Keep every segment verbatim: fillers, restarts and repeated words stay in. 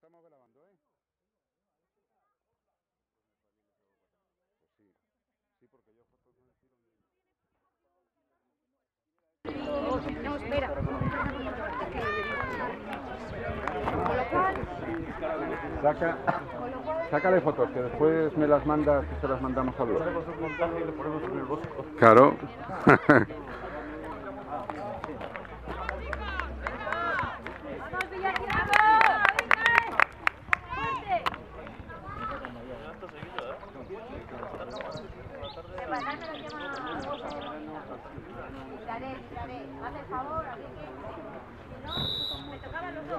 estamos grabando, ¿eh? Pues sí, sí, porque yo fotos no tiro ni... No, espera. Saca, sácale fotos, que después me las mandas y se las mandamos a Blog. Claro. Tiraré, tiraré. Haz el favor, así que... Si no, me tocaban los dos.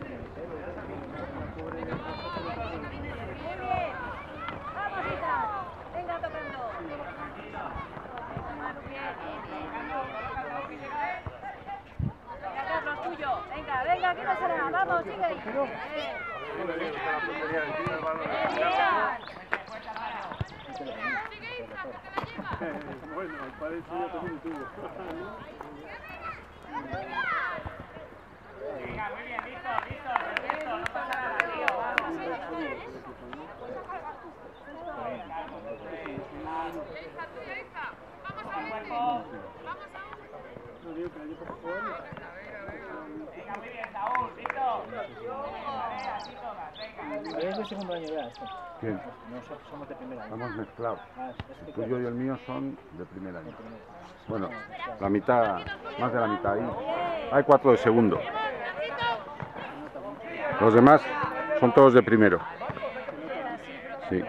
Bien, bien. Vamos, Isa. Venga tocando. Manu, bien, bien, bien. Venga, Carlos, tuyo. Venga, venga, que no será. Vamos, sigue. Eh. Bueno, el padre suyo también tuvo. Venga, muy bien, listo, listo, perfecto, no pasa nada, tío, vamos. Hija, tuya, hija. Vamos a ver. Vamos Vamos a ver. No digo que allí por favor. Venga, muy bien, Saúl, listo. Vale, así todas, venga. ¿Es de segundo año ya esto? ¿Quién? No somos de primer año. Estamos mezclados. Ah, es El que tuyo y el mío son de primer año. primer año. Bueno, la mitad, más de la mitad ahí. Hay cuatro de segundo. Los demás son todos de primero. Sí.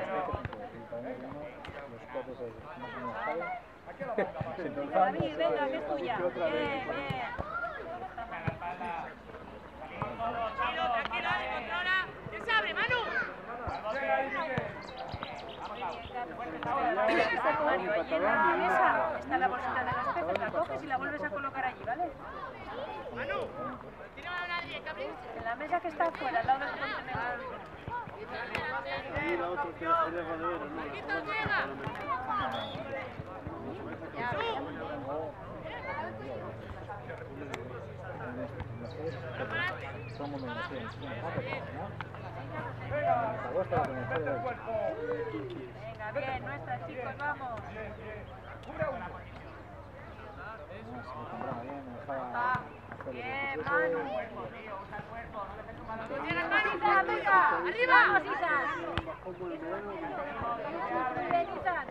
David, venga, que es tuya. Bien, bien. Tranquilo, controla. ¿Qué se abre, Manu? Mario, allí en la mesa está la bolsita de los peces, la coges y la vuelves a colocar allí, ¿vale? Manu, tiene mano nadie, que abrirse. En la mesa que está afuera, al lado del contenedor. Y la otra que es de madera, ¿no? Quito, llega. Somos menos cien. Venga, bien, nuestras chicos, vamos. Bien, Manu. Llega Manu, venga, arriba. Vamos, Isa. Muy bien, Isa.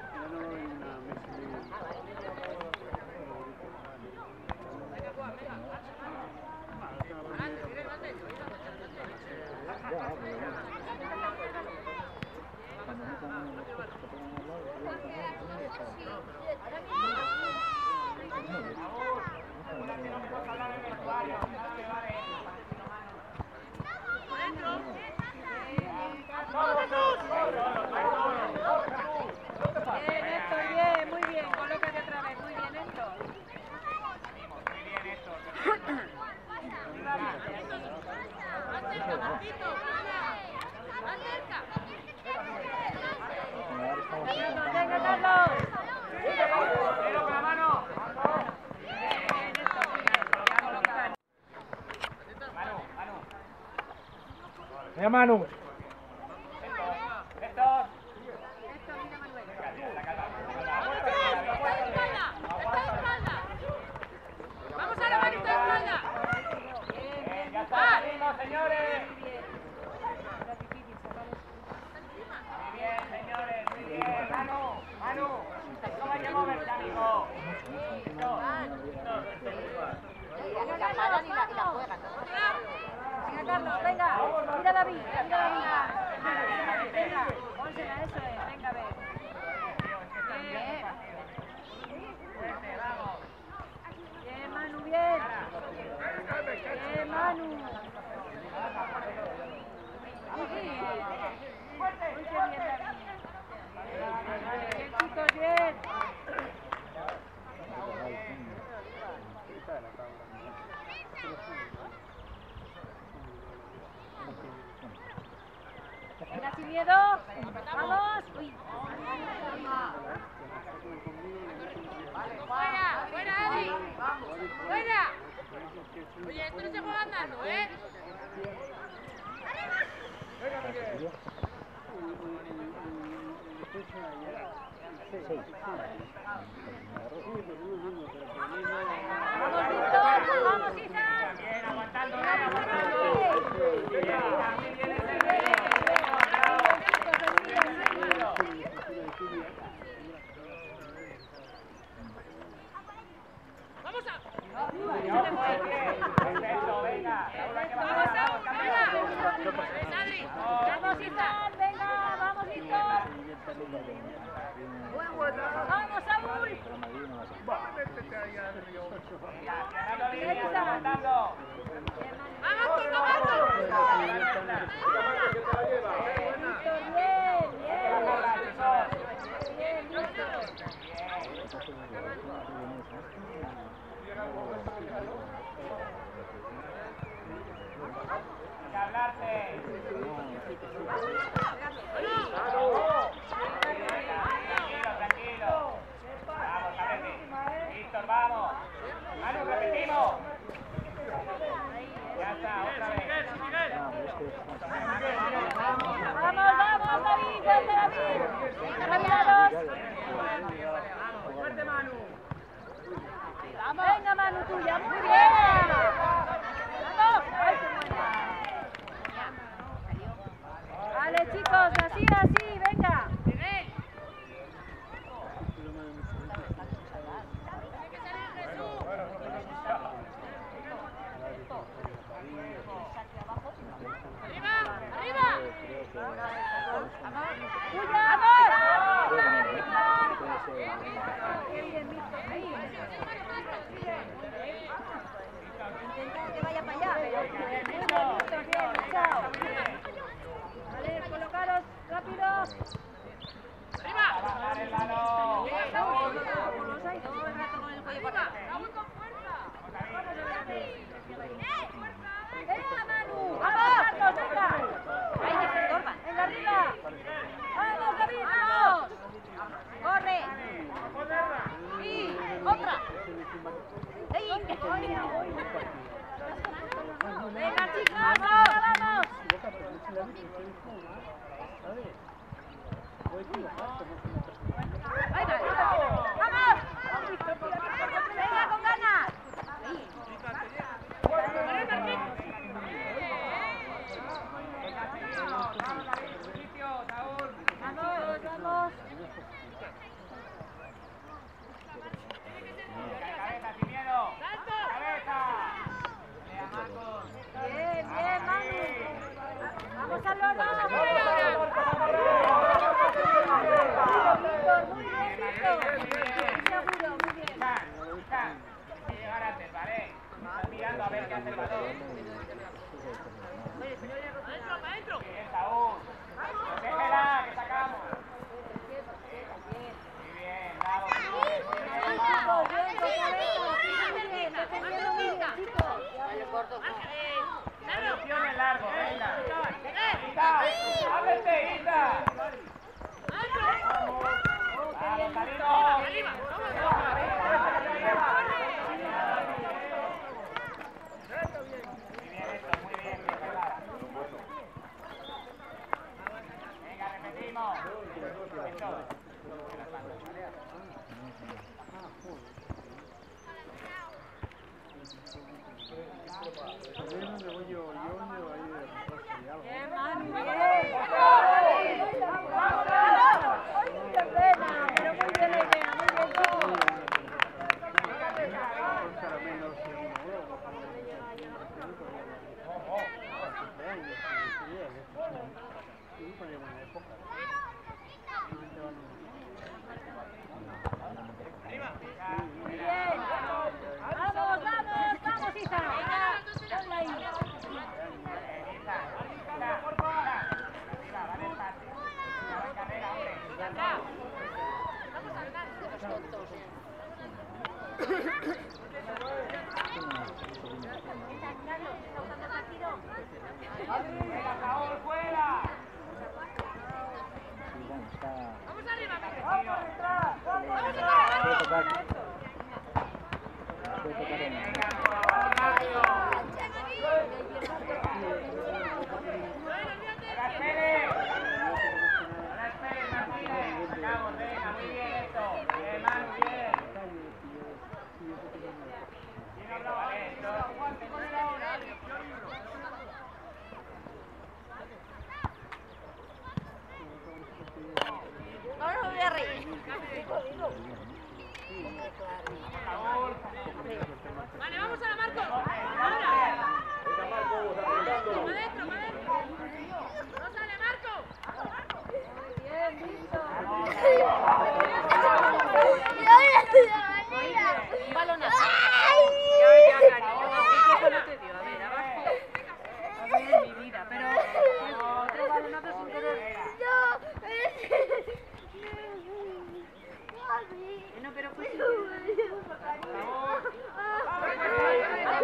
Bien, Héctor, bien, muy bien. Colócate otra vez, muy bien, Héctor. Muy bien, esto. Acerca, Marquito. Acerca. Carlos, venga, Carlos. Pero con la mano. Bien, Héctor, muy bien. Ya colocar. Manu, Manu. ¡Mira, Manu! Héctor. Héctor, mira, Manuel. Vamos a la manita de espalda. Eh, ya está, salimos, señores. Muy bien, señores, muy bien. Manu, Manu. ¿Cómo hay que moverse, amigo? Listo. Venga, Carlos, vamos. Venga, Carlos, venga. Mira David, mira David. Venga, pónsela, eso es. Venga, a ver. Bien. Bien, Manu, bien. Bien, Manu. Muy bien. Muy bien, David. Bien, chicos, bien. Venga, sin miedo. Vamos. Uy. Fuera, fuera, Adi. Fuera. Oye, esto no se juega andando, ¿eh? ¡Arriba! Vamos, Víctor, vamos, Isa. Bien, aguantando. ¡Vamos a! Perfecto, venga. ¡Ves, Adri! Vamos, Isa, venga, vamos, Víctor. Vamos, Saúl. Ganando líneas, aguantando. ¡Vamos, Kiko, Marco! Víctor, bien, bien. Bien, Víctor. Sin hablarse. Tranquilo, tranquilo. Vamos, Aleti. Víctor, vamos. Manu, repetimos. Ya está, otra vez. Vamos, vamos, David, vente, David. Caminados. Fuerte, Manu. Venga, Manu, tuya, muy bien. Vamos. Vale, chicos, así, así, venga. Intenta que vaya para allá. Bien, bien, chao. Vale, colocaros rápido. Bajar el balón. Venga, Manu. Vamos, Marcos, venga. Venga, arriba. Vamos, David, vamos. Corre. Y otra. Venga, chicos, vamos, vamos. Venga, vamos. Venga, con ganas. Vamos, vamos. Cabeza, sin miedo. Cabeza. Lea, Marcos. Bien, bien, Manu. Vamos a los dos. Víctor, muy bien, Víctor. Seguro, muy bien. Can, can. Hay que llegar antes, ¿vale? Estás mirando a ver qué hace el balón. ¡Adentro, para adentro! Bien, Saúl. Protégela, que sacamos. Muy bien, bravo. Chicos, bien, con cabeza. Muy bien, defendiendo muy bien, chicos. Solución en largo, venga. Isa, ábrete, Isa. Vamos, Carito. ¡Arriba! Muy bien esto, muy bien, bien jugada. Venga, repetimos. Esto. Bien, Manu, bien. Vamos, vamos. Hoy mucha pena, pero muy bien, Elena, muy bien, chicos. Muy bien. Vamos, vamos, vamos, Isa. Ponla ahí. Isa, Isa, por favor. Arriba, vale.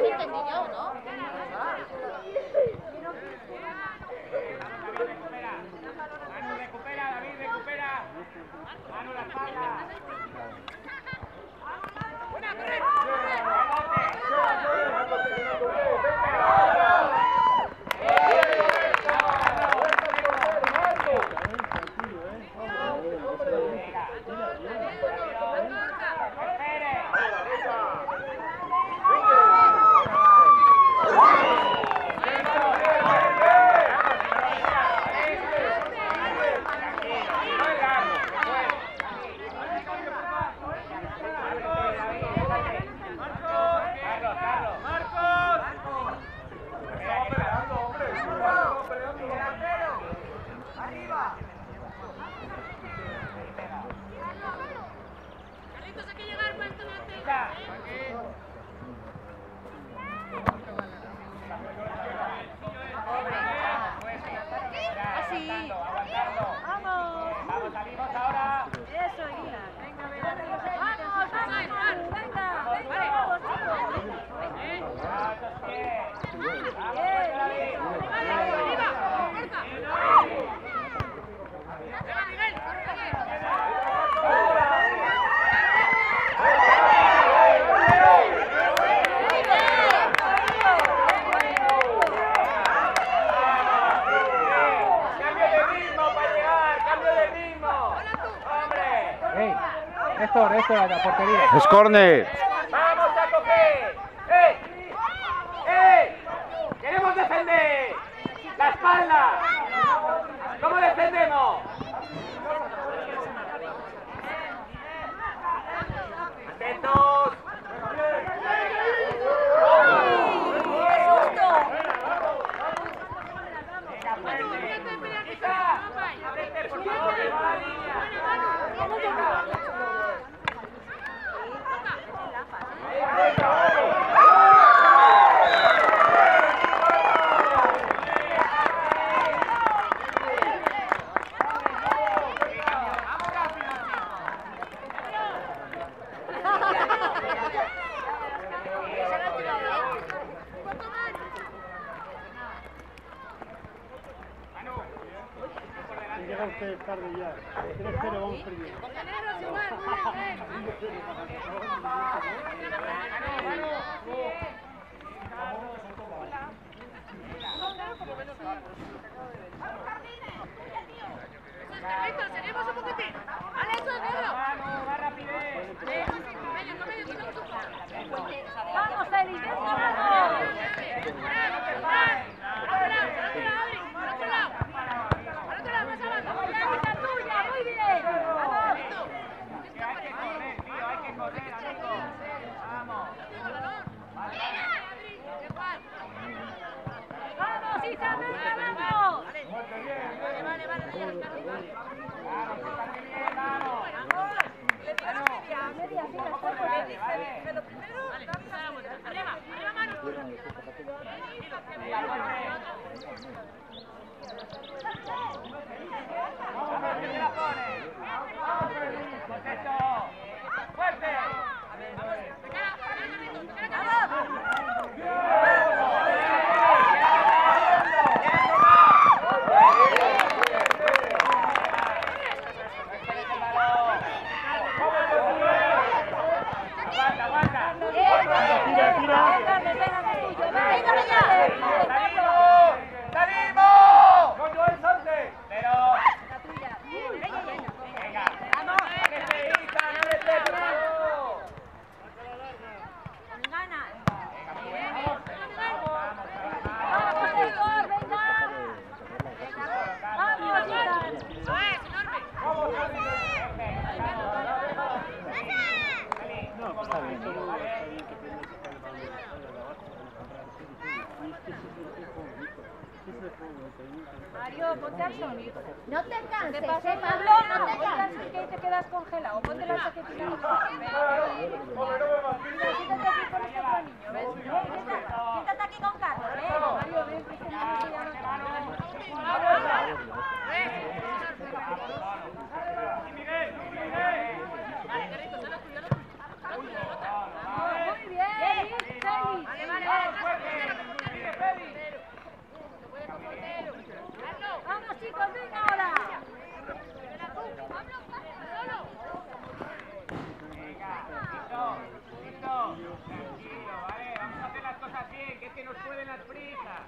Así entendí yo, ¿no? Manu, recupera, David, recupera. Manu, la espalda. Buena, corre. Néstor, Néstor, a la portería. Es córner. ¡Vamos a coger! ¡Eh! ¡Eh! ¡Queremos defender! ¡La espalda! ¿Cómo defendemos? ¡Atentos! ¡Venga, fuerte! ¡Isa! ¡Ábrete, por favor, que va a la línea! Llega usted tarde ya. tres cero vamos perdiendo. Seguimos un poquitín. ¡Ale, eso, negro! ¡Vamos, va rapidez! ¡Vamos, Eli! ¡Venga, vamos! ¡Muy bien! ¡Vamos! Que hay que correr, tío, hay que correr, amigos. ¡Vamos! ¡Vamos, Isa! ¡Venga, vamos! Vale, vale, vale. ¡Vamos, está bien, vamos! Media, sí, las cuatro. Vale, vale. Pero primero, dame la vuelta. Arriba, arriba, mano. ¡La fuerte! ¡Vamos, que te la pones! ¡Perfecto! ¡Fuerte! ¡Aguanta, aguanta! Tira, tira. ¡Venga, ya! ¡Salimos! ¡Salimos! ¡Coño, es antes! Pero... Venga. ¡Ábrete, Isa! ¡Ábrete, por favor! Con ganas. Venga, muy bien. Vamos, ¡Vamos, Igor! ¡Venga! ¡Vamos, Isa! Eso es, enorme. ¡Vamos, Javi! No, pues está bien. Todo está bien que tengas que estar de abajo para comprar el y es que ese es el juego bonito. Ese es el juego bonito. Mario, ponte al sonido. No te canses, ¿Qué pasa, ¿eh, Pablo? Pablo? No te canses, que ahí te quedas congelado. Ponte la chaquetita. Siéntate aquí con este otro niño, ¿ves? Siéntate aquí con Carlos, ¿ves? Mario, ven, que este niño se llama Carlos. ¡Miguel! ¡Miguel! Vale, qué rico, solo tú, ya lo tú. Muy bien, Chali. Vamos chicos, venga ahora. Venga, listo, listo, tranquilo, vale, vamos a hacer las cosas bien, que es que nos pueden las prisas.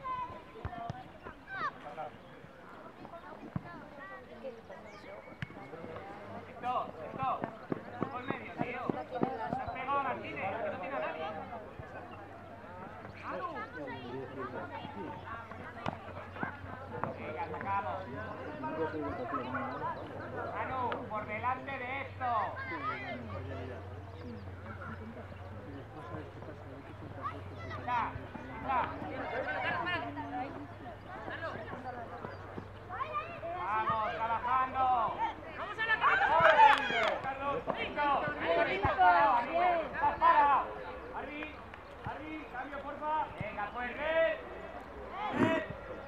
Esto, esto, por medio, tío. Te has pegado a Martínez, que no tiene a nadie. Venga, sacamos. Manu, por delante de esto. Ya, ya. Vamos, trabajando. Vamos a la Carlos, listo. Estás parado, estás parado. Arri, Arri, cambio porfa. Venga, pues red. Red.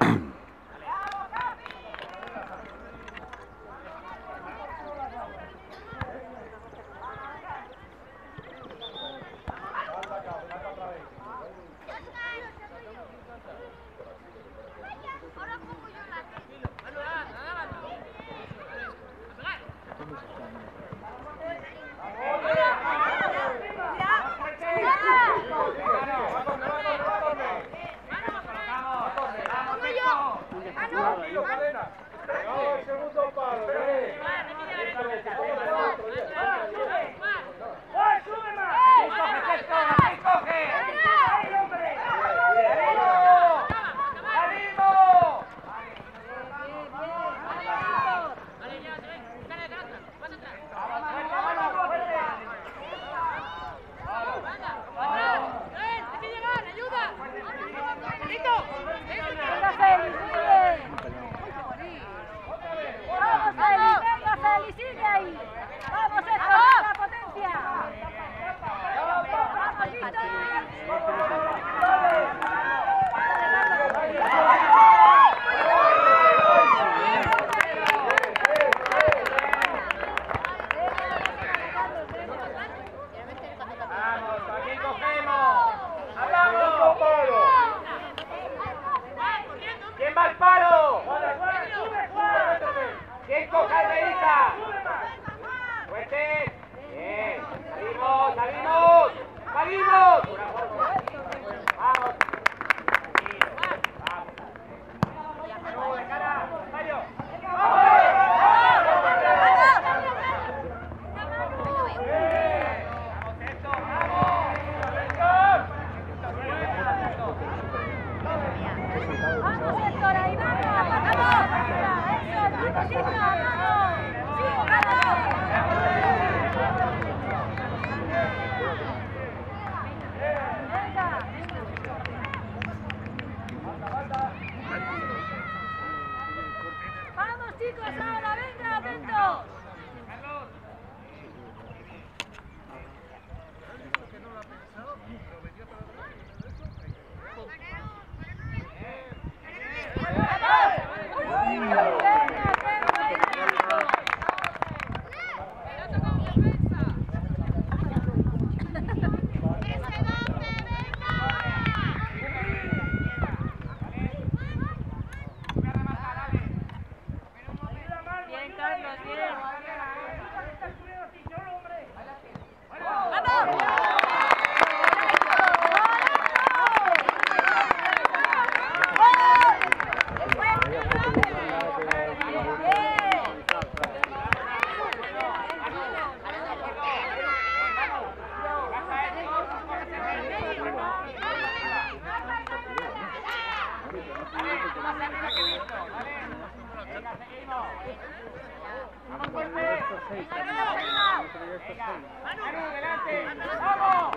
Manu, delante. ¡Vamos!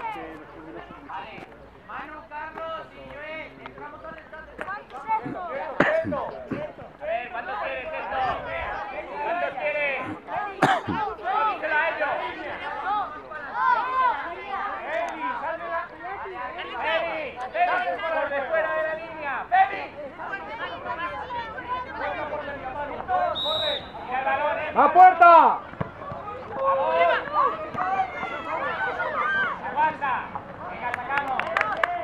Vale. Manu, Carlos y Joel. Entramos todos entonces. ¿Cuántos es esto? A ver, ¿cuántos quieres esto? ¿Cuántos quieres? Díselo a ellos. Eli, sal de la... Eli, Eli, por de fuera de la línea. Eli. Corre. Mira el balón, eh. ¡A puerta! ¡Vamos! ¡Aguanta! ¡Venga, sacamos!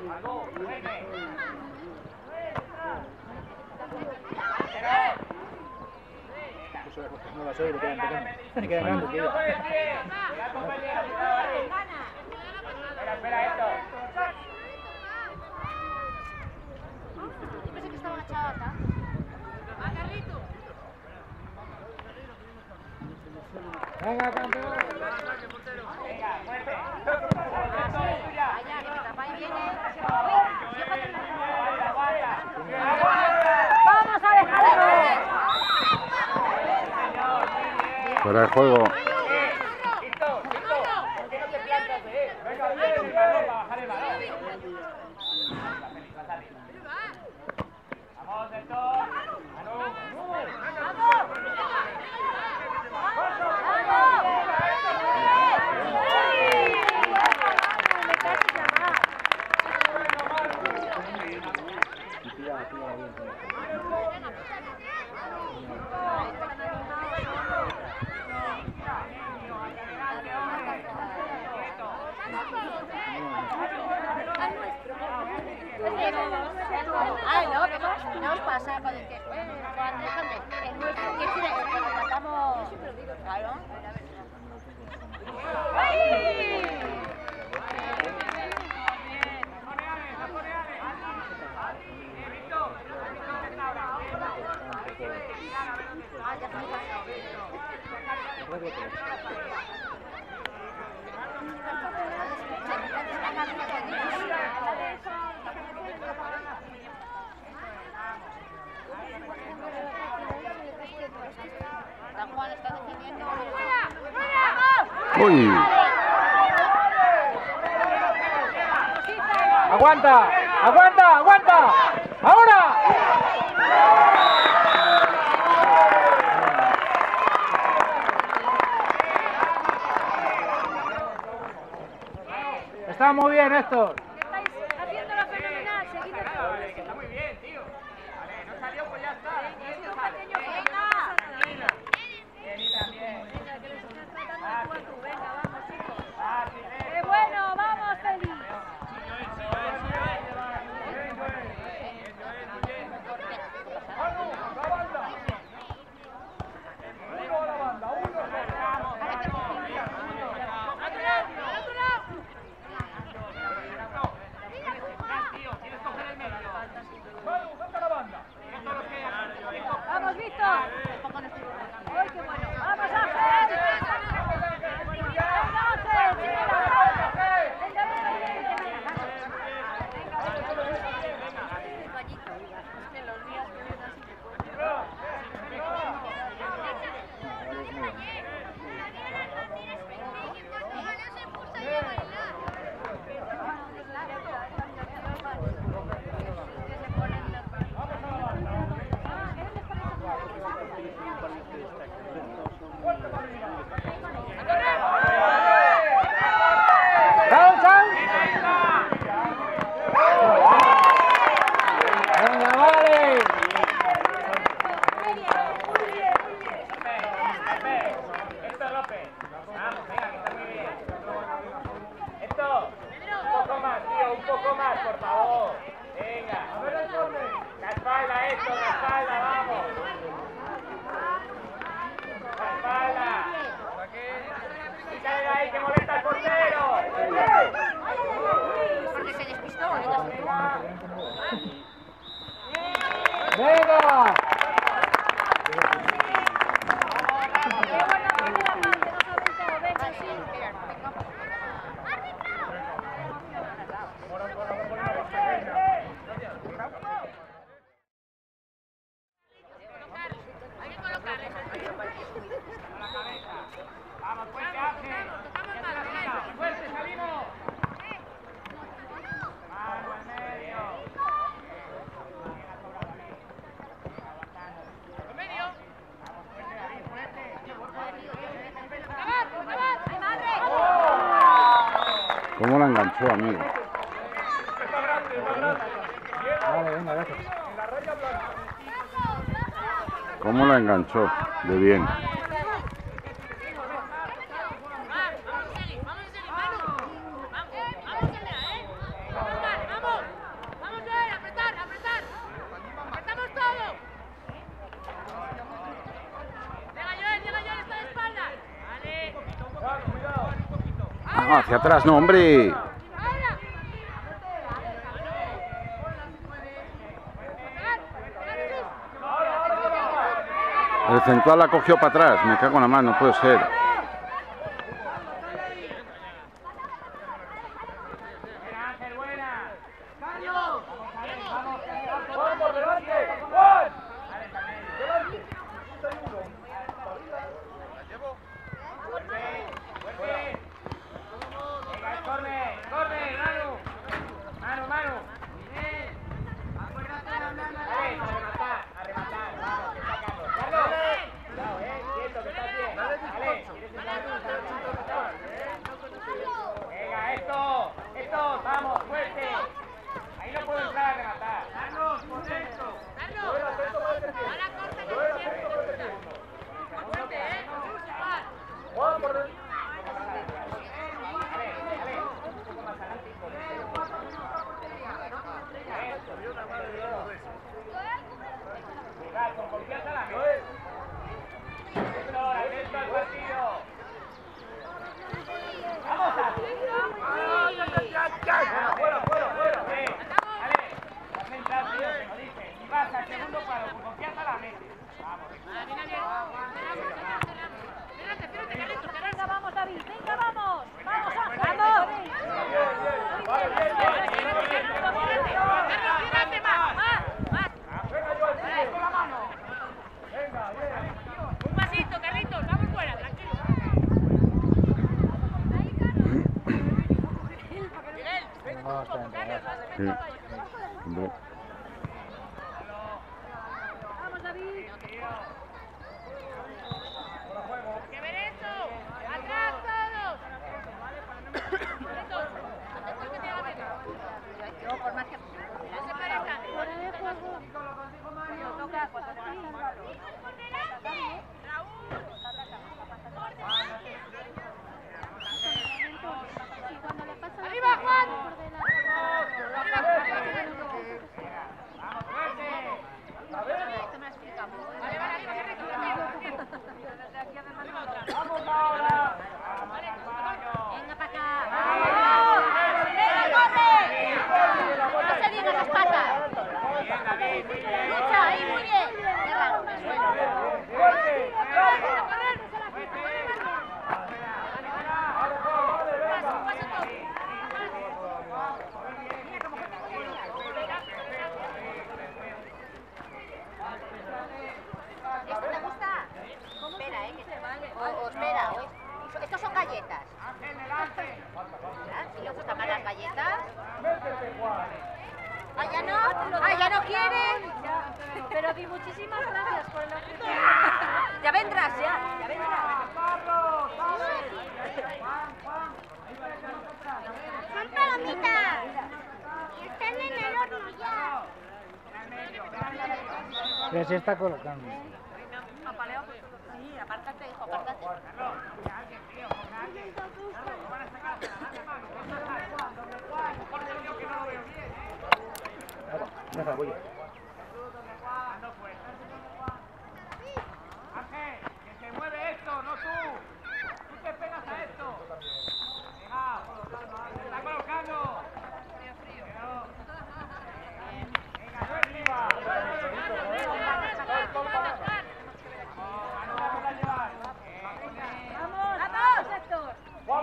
No va a ser, le quedan pequeños. Le quedan grandes, tío. Espera, espera esto. Yo pensé que estaba agachada acá. ¡Ah, Carlito! Venga, campeón. Venga, fuerte. Ah, sí. Allá, que mi papá ahí viene. ¡Vamos a dejarlo! Fuera de juego. Listo, listo. ¿Por qué no te plantas, eh? Venga, bien, para bajar el balón. Vamos, Héctor. Manu. ¡Vamos! ¡Me casi llamar! Ay, no, que no, no os pasa con el que juegue, cuando el nuestro, que si cuando matamos, claro. San Juan está defendiendo. Uy. Aguanta, aguanta, aguanta. Ahora. Está muy bien, Héctor. Estáis haciéndolo fenomenal, seguid Vale, que está muy bien, tío. Vale, no salió, pues ya está. Bien, un sale. pequeño venga. Bien, y también. Venga, que les estás tratando de tú. Venga, vamos, chicos. Fácil, ¡Qué bueno! ¡Vamos, Félix! ¡Vamos, Víctor! ¡Ay, qué bueno! ¡Vamos, Ángel! ¡Venga, Ángel! ¡Venga, venga, ¡Down, down! ¡Venga, vale! Esto, López. Vamos, venga, que está muy bien. Esto. Un poco más, tío, un poco más, por favor. Venga. La espalda, esto, la espalda, vamos. La espalda. Quítale de ahí, que molesta al portero. porque se despistó. ¡Venga! Vamos, fuerte, Ángel. Fuerte, salimos. Mano al medio. ¿En medio? Vamos, fuerte, David, fuerte. ¿Cómo la enganchó, amigo? Vale, venga, gracias. ¿Cómo la enganchó? De bien. Vamos, vamos, Manu. Vamos, vamos, vamos. hacia atrás, no, hombre. El central la cogió para atrás, me cago en la mano, no puede ser. Sí. Hombre. Vamos, David. ¡Que ver eso! ¡Atrás todos! Yo, por más que... ¡No se parezcan! Fuera de juego. No toca cuando ¡Arriba, Juan! Venga para acá. ¡Venga, corre! No se digan las patas. Lucha, ahí, muy bien. ¿Esto te gusta? Espera, eh, que te vale. O, o espera, o, estos son galletas. ¿Ah? Si le gustan más las galletas. Ah, ya no. Ah, ya no quieren. Pero di muchísimas gracias por el ofrecimiento. Ya vendrás, ya. Ya vendrás. Son palomitas. Y están en el horno ya. Pero se está colocando. Sí, apártate, hijo, apártate. Deja, voy. Ángel, que se mueve esto, no tú. Tú te pegas a esto. Venga, se está colocando. Venga, yo arriba. ¡Vamos! ¡Vamos, Héctor!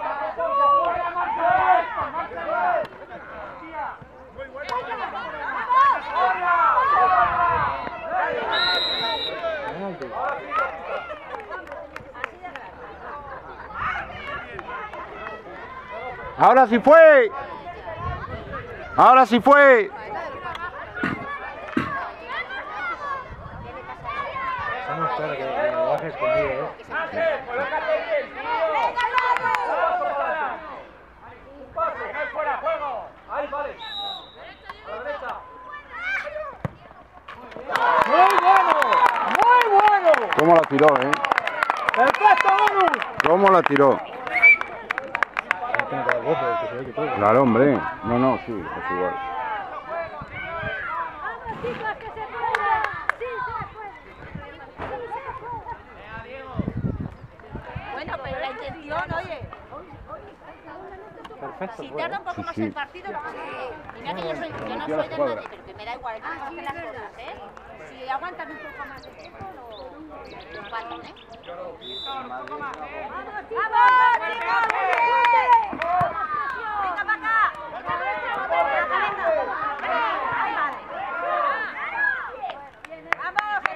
Ahora sí fue. Ahora sí fue. Vamos a estar que lo bajes conmigo, ¿eh? Ángel, colócate bien, tío. Un paso, no hay fuera, juego. Ahí, vale. A la derecha. ¡Muy bueno! ¡Muy bueno! ¿Cómo la tiró, eh? ¡Perfecto, Manu! ¿Cómo la tiró? Tengo que dar golpe, que se ve que todo. Claro, hombre. No, no, sí, es igual. ¡Vamos, chicos, que se puede! ¡Sí, se puede! ¡Sí, se puede! Venga, Diego. Bueno, pero la intención, oye. Perfecto. Si tarda un poco Sí, más sí. el partido, sí. Mira que yo, soy, yo no Metió soy la del escuadra. Madrid, pero que me da igual cómo hacen las cosas, ¿eh? Si aguantan un poco más de tiempo, lo, lo empatan, ¿eh? ¡Vamos, chicos! ¡Venga para acá! ¡Vamos,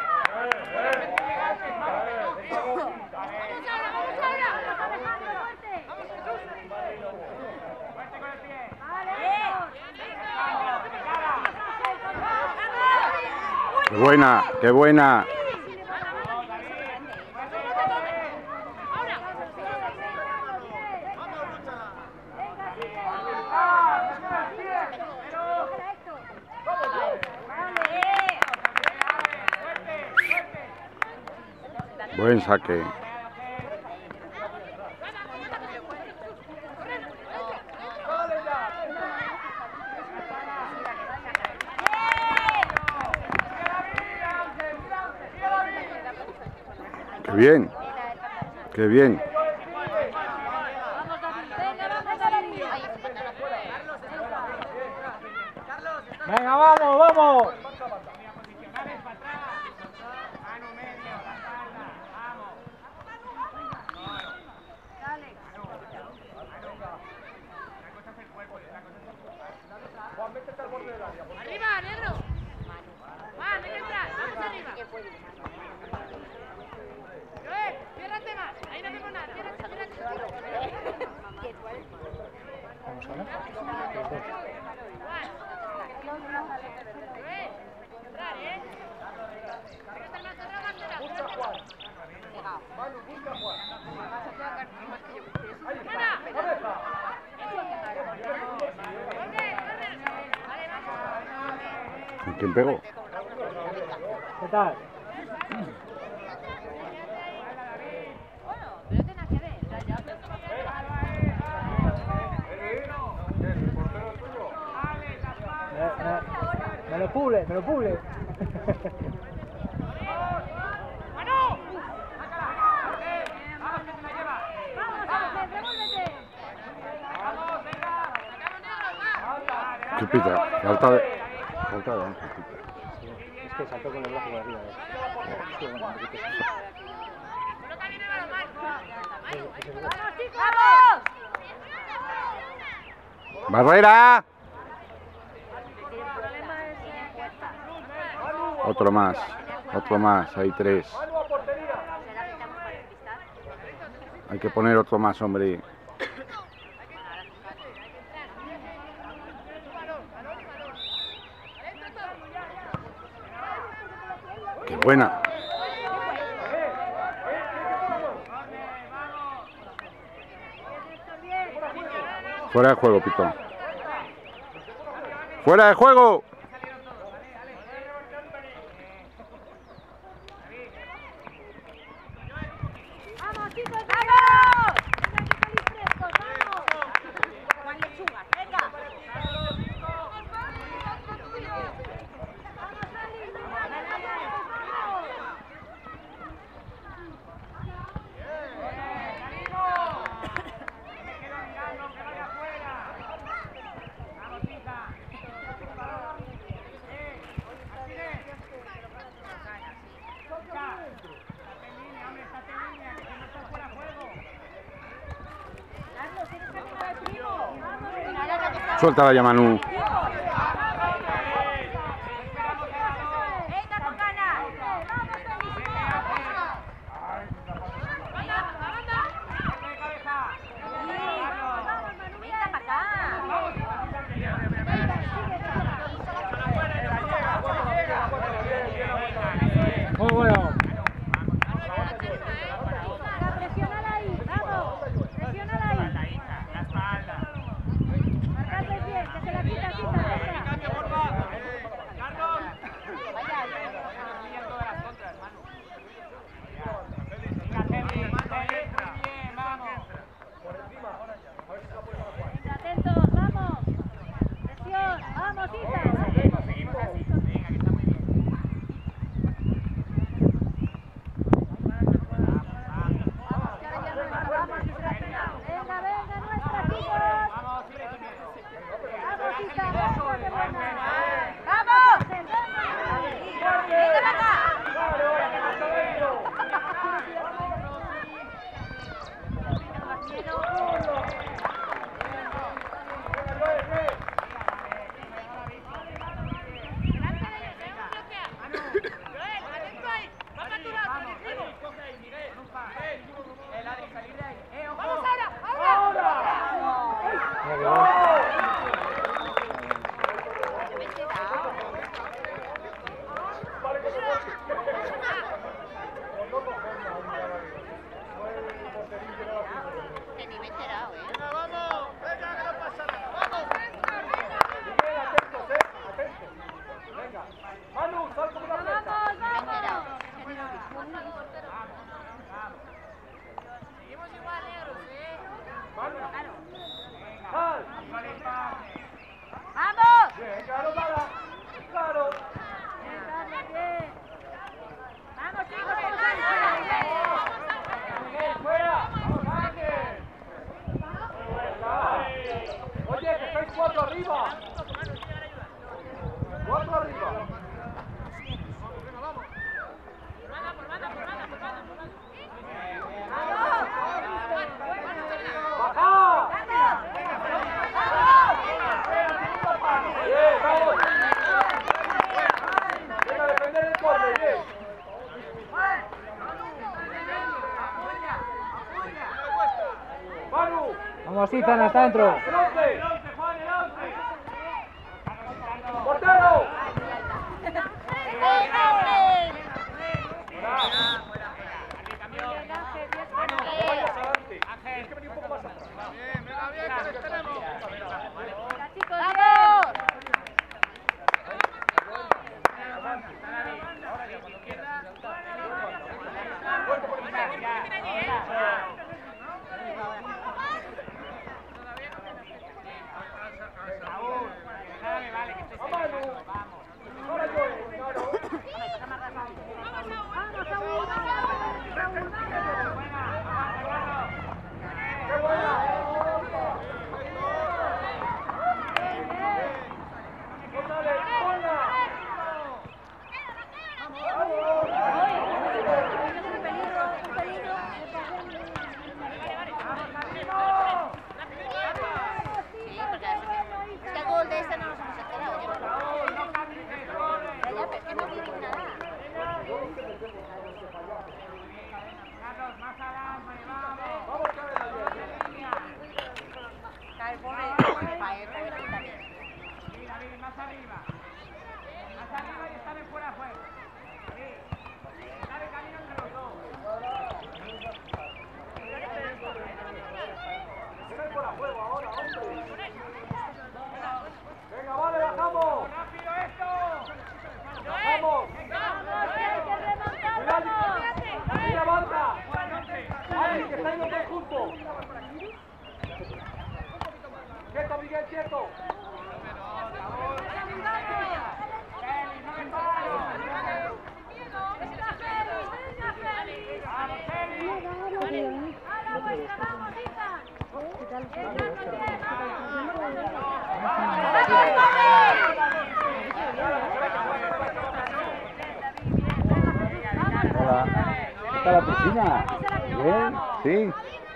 ¡Qué buena! ¡Qué buena! Buen saque. ¡Qué bien! ¡Qué bien! Venga, vamos, vamos. Arriba, negro. Juan, ven atrás. Vamos arriba. Joel, ciérrate más. Ahí no vemos nada. Ciérrate, ciérrate. Vamos a ver. Juan. Joel, entrar, ¿eh? Hay que estar más cerrado, más cerrado. Busca Juan. Manu, busca Juan. ¿Quién pegó? ¿Qué tal? Bueno, pero tenés que ver. Me, me, me lo pule, me lo pule. ¿Qué pita? Falta de... Falta de... Es que saltó con el brazo por arriba. ¿eh? Sí, bueno, un poquito sí. ¡Vamos! ¡Barrera! Otro más. Otro más. Hay tres. Hay que poner otro más, hombre. ¡Qué buena! Fuera de juego, Pitón. ¡Fuera de juego! ¡Vamos, chicos! ¡Vamos! ¡Vamos! Juan Lechuga, venga. Suéltala ya, Manu. Venga, con ganas. Venga para acá. Muy bueno. Presiónala ahí, vamos. Presiónala ahí. Marcadle bien, que se la quita así. Vamos, Izan, hasta adentro. ¡El once! ¡El once, Juan, el once! ¡Portero! ¿Está la piscina? Bien, sí.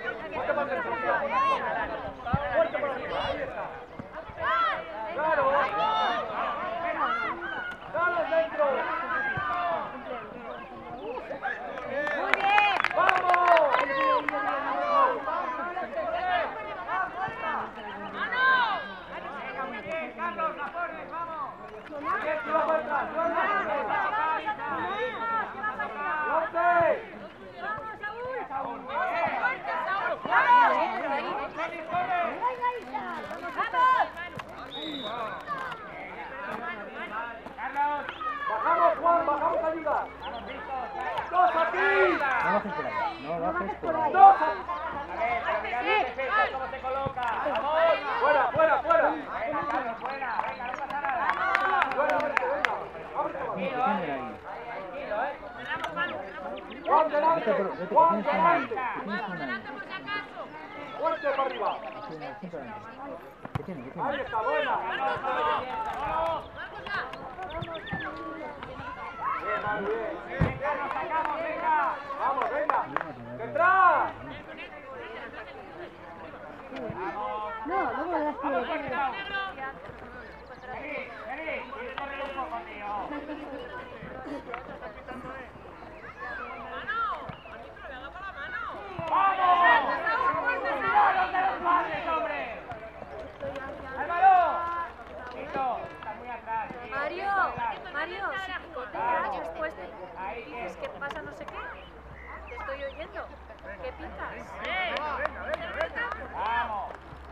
Mario, Mario, si picoteas después te dices que pasa no sé qué. Te estoy oyendo. ¿Qué pitas? ¡Vamos!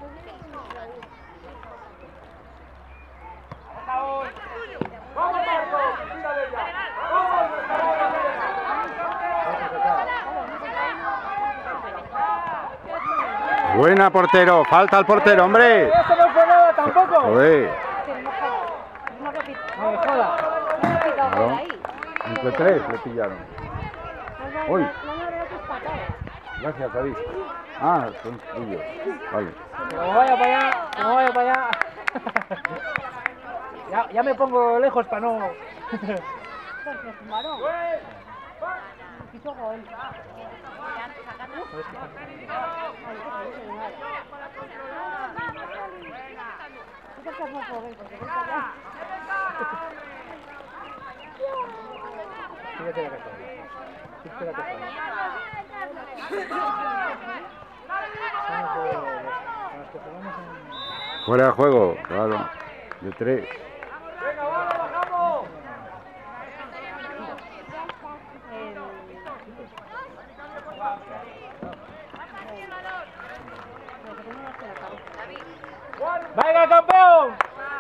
¡Vamos, ¡vamos, Marcos! ¡Mírale ya! ¡Vamos! Buena, portero. Falta al portero, hombre. Eso no fue nada tampoco. Joder. No me jodas. Claro. Entre tres le pillaron. Uy. Gracias, David. Ah, son tuyos. Vale. Que no vaya para allá, que no vaya para allá. Ya, ya me pongo lejos para no... Fíjate la que está. Fíjate la que está. que jugamos en... Fuera de juego, claro. De tres. Venga, vamos, bajamos. ¡Venga, campeón!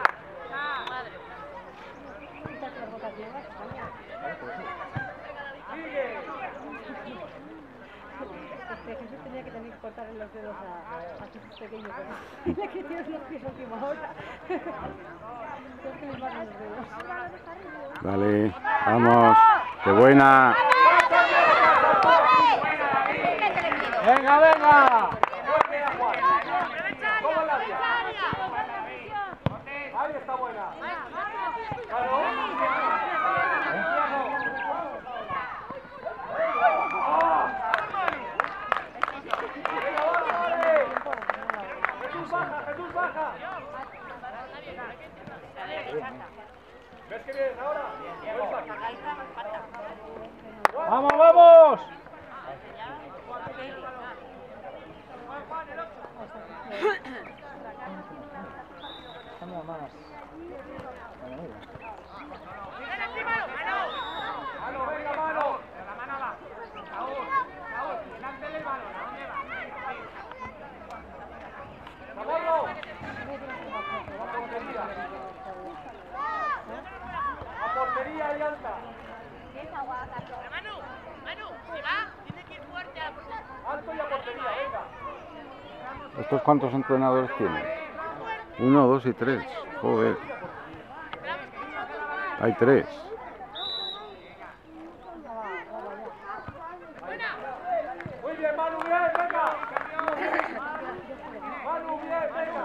Jesús tenía que tener que cortarle los dedos a, a sus pequeños. Le que tienes los pies a última hora. Tienes que limar los dedos. Dale, vamos. ¡Qué buena! ¡Venga, venga! Ahí está buena. Jesús, baja. ¿Ves que vienes ahora? ¡Vamos, vamos! Estamos más... Mano, venga, mano. La mano va. Raúl, Raúl, delante del balón. ¿A dónde va? ¡Socorro! A portería. A portería y alta. Manu, Manu, si va, tiene que ir fuerte a la portería. Alto y a portería, venga. ¿Estos cuántos entrenadores tienen? Uno, dos y tres. Joder. Hay tres. Muy bien, Manu, bien, venga. Manu, bien, venga.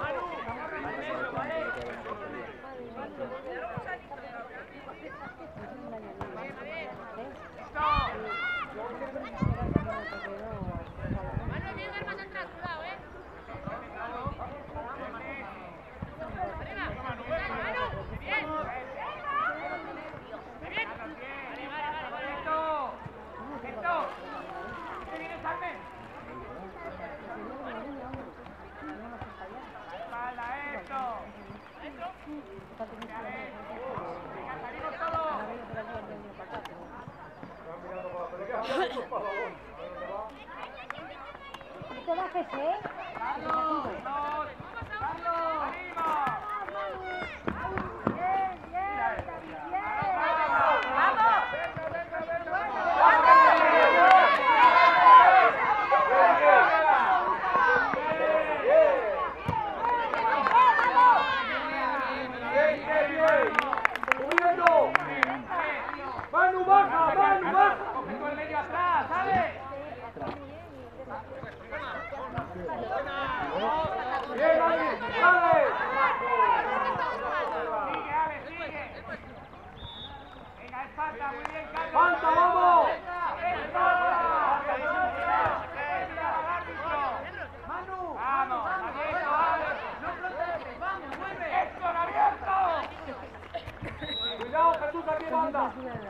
Manu, tienes que ir más atrás, cuidado, eh. Arriba, Manu, bien. Bien. Vale, vale, vale. Esto. Esto. ¿Qué viene, Carmen? Espalda, esto. Dentro. Venga, salimos todos. No te bajes, ¿eh? Carlos, Carlos, arriba. Bien, bien, bien. ¡Vamos! ¡Venga, venga, venga! ¡Manu, baja! ¡Manu, baja! ¡Cogiendo el medio atrás! ¡Sale! ¡Bien, Ale! ¡Sale! ¡Sigue, Ale, sigue! ¡Venga, es falta! ¡Muy bien, Carlos! ¡Falta, vamos! ¡Manu! ¡Vamos! ¡Abierto, Ale! ¡No proteges! ¡Vamos, mueve! ¡Héctor, abierto! ¡Cuidado, Jesús, aquí banda!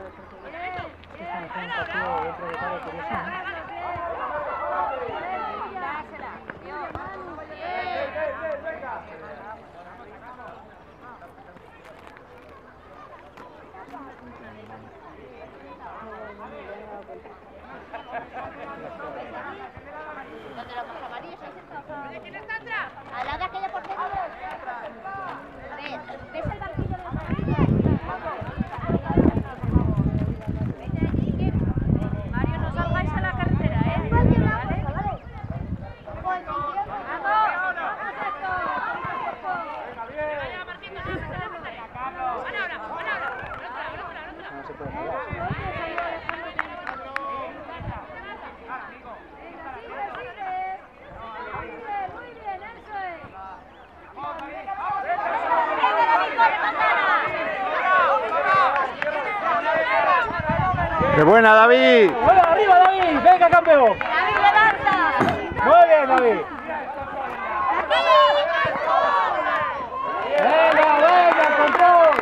¿Dónde los amarillos? ¿De quién está atrás? Al lado de aquella portería. ¿Ves? ¿Ves el banquillo de la Mario, no salgáis a la carretera, ¿eh? ¿Vale? ¡Venga, bien! Vaya, Martín, no se la pantalla. Van ahora, van ahora. Otra, otra, otra. No se puede jugar. Muy bien, eso es. ¡Qué buena, David! ¡Bueno, arriba, David! ¡Venga, campeón! ¡David, levanta! Muy bien, David. Venga, venga, campeón.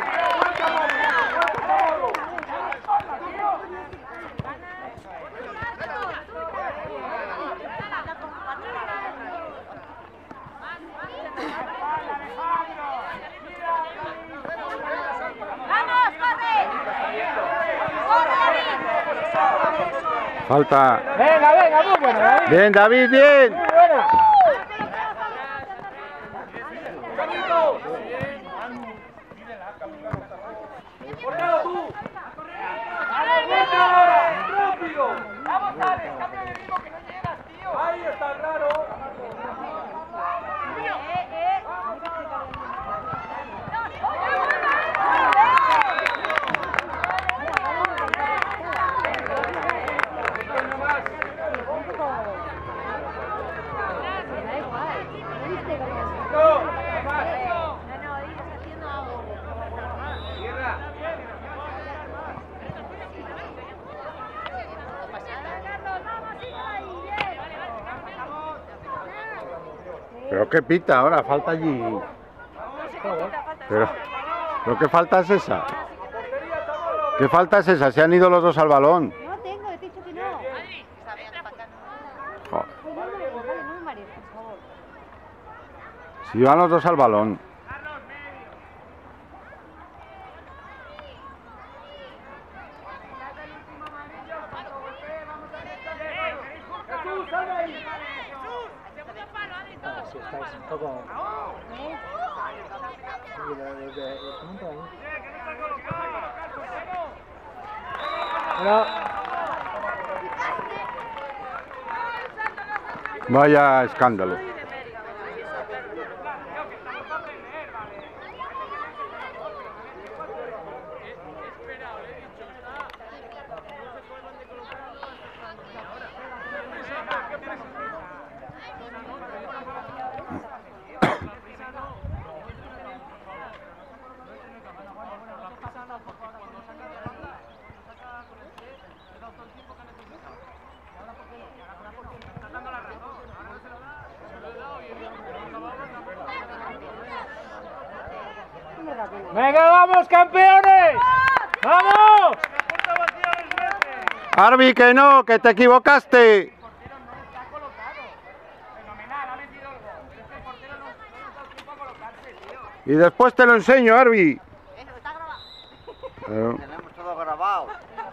Falta. Venga, venga, muy buena, David. Bien, David, bien. Muy buena. ¡Portero tú! ¡Ale, vete ahora! ¡Rápido! ¡Vamos, Ale! ¡Cambia de ritmo que no llegas, tío! ¡Ahí está, raro! Eh, eh. Pero qué pita ahora, falta allí. Pero, pero qué falta es esa. ¿Qué falta es esa? Se han ido los dos al balón. No tengo, he dicho que no. Joder. Pues no me vale, no me marees, por favor. Si van los dos al balón. Si estáis un poco... Sí, lo de- de- de- punto ahí. Pero, Vaya escándalo. venga, vamos, campeones. ¡Vamos! Arbi, que no, que te equivocaste. Y después te lo enseño, Arbi. Claro. Tenemos todo grabado.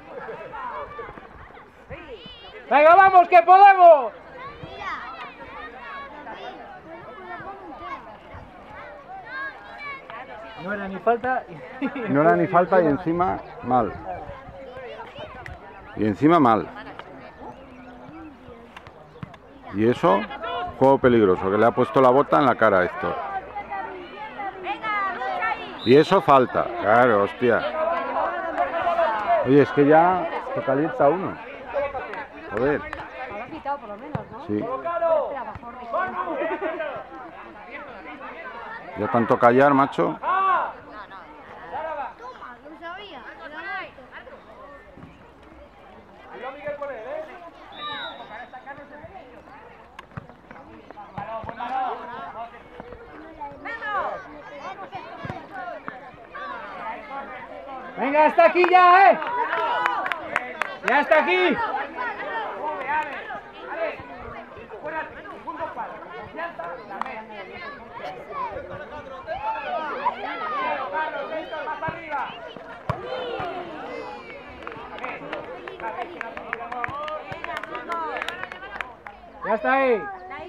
Venga, vamos, que podemos. No era ni falta. No era ni falta y encima mal. Y encima mal. Y eso, juego peligroso, que le ha puesto la bota en la cara a Héctor. Y eso falta, claro, hostia. Oye, es que ya se calienta uno. Joder. Habrá quitado por lo menos, ¿no? Sí. Espera, bajón. Ya tanto callar, macho. Toma, lo sabía. Cuidado, Miguel, con él, ¿eh? Venga, hasta aquí ya, ¿eh? Ya está aquí. Ya está ahí.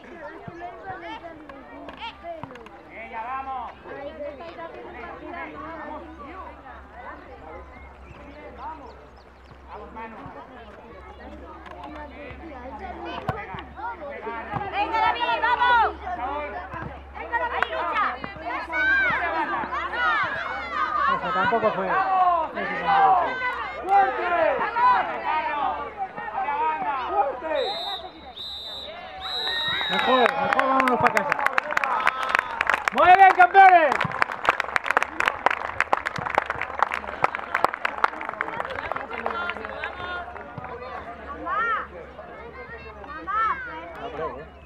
¡Venga, David, vamos! ¡Venga, David, lucha! Eso tampoco fue. Eso tampoco fue. ¡Fuerte! ¡Fuerte! Mejor, mejor vámonos para casa. Muy bien, campeones. Mamá, mamá, No creo, ¿eh?